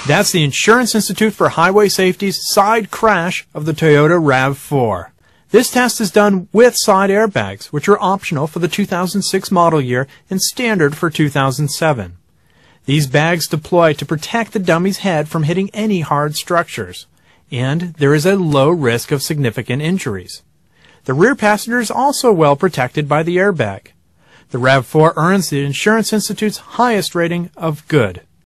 That's the Insurance Institute for Highway Safety's side crash of the Toyota RAV4. This test is done with side airbags, which are optional for the 2006 model year and standard for 2007. These bags deploy to protect the dummy's head from hitting any hard structures, and there is a low risk of significant injuries. The rear passenger is also well protected by the airbag. The RAV4 earns the Insurance Institute's highest rating of good.